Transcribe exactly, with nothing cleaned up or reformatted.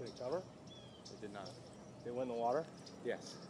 any cover? It did not. They went in the water? Yes.